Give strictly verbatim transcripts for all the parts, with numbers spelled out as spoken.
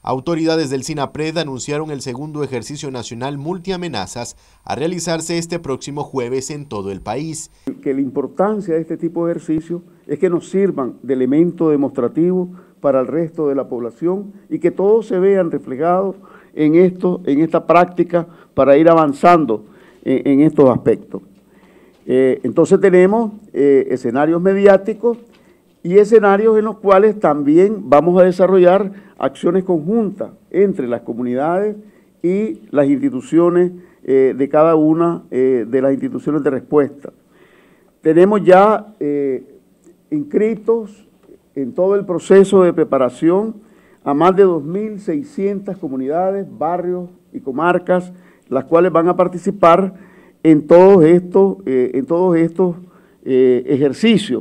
Autoridades del SINAPRED anunciaron el segundo ejercicio nacional multiamenazas a realizarse este próximo jueves en todo el país. Que la importancia de este tipo de ejercicios es que nos sirvan de elemento demostrativo para el resto de la población y que todos se vean reflejados en, esto, en esta práctica para ir avanzando en, en estos aspectos. Eh, entonces tenemos eh, escenarios mediáticos y escenarios en los cuales también vamos a desarrollar acciones conjuntas entre las comunidades y las instituciones eh, de cada una eh, de las instituciones de respuesta. Tenemos ya eh, inscritos en todo el proceso de preparación a más de dos mil seiscientas comunidades, barrios y comarcas, las cuales van a participar en todos estos, eh, en todos estos eh, ejercicios.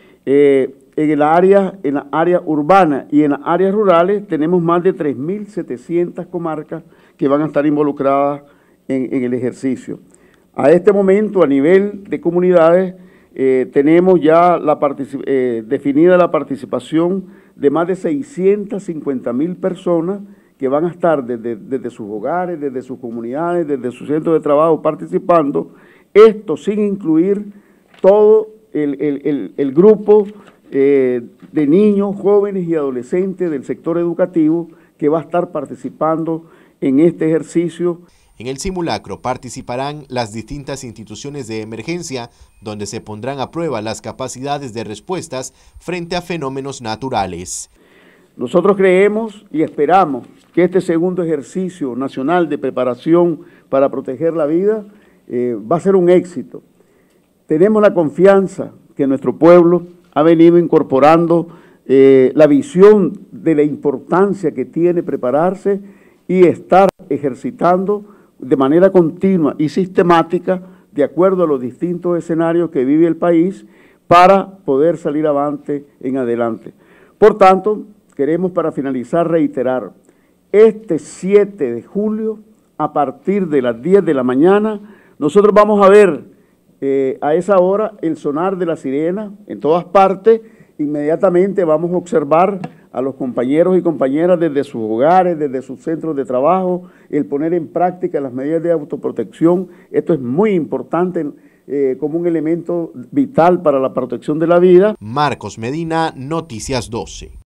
Eh, en el área, en la área urbana y en las áreas rurales tenemos más de tres mil setecientas comarcas que van a estar involucradas en, en el ejercicio. A este momento, a nivel de comunidades, eh, tenemos ya la eh, definida la participación de más de seiscientas cincuenta mil personas que van a estar desde, desde sus hogares, desde sus comunidades, desde sus centros de trabajo participando, esto sin incluir todo el, el, el, el grupo eh, de niños, jóvenes y adolescentes del sector educativo que va a estar participando en este ejercicio. En el simulacro participarán las distintas instituciones de emergencia, donde se pondrán a prueba las capacidades de respuestas frente a fenómenos naturales. Nosotros creemos y esperamos que este segundo ejercicio nacional de preparación para proteger la vida eh, va a ser un éxito. Tenemos la confianza que nuestro pueblo ha venido incorporando eh, la visión de la importancia que tiene prepararse y estar ejercitando de manera continua y sistemática de acuerdo a los distintos escenarios que vive el país para poder salir avante en adelante. Por tanto, queremos para finalizar reiterar, este siete de julio, a partir de las diez de la mañana, nosotros vamos a ver eh, a esa hora el sonar de la sirena en todas partes. Inmediatamente vamos a observar a los compañeros y compañeras desde sus hogares, desde sus centros de trabajo, el poner en práctica las medidas de autoprotección. Esto es muy importante eh, como un elemento vital para la protección de la vida. Marcos Medina, Noticias doce.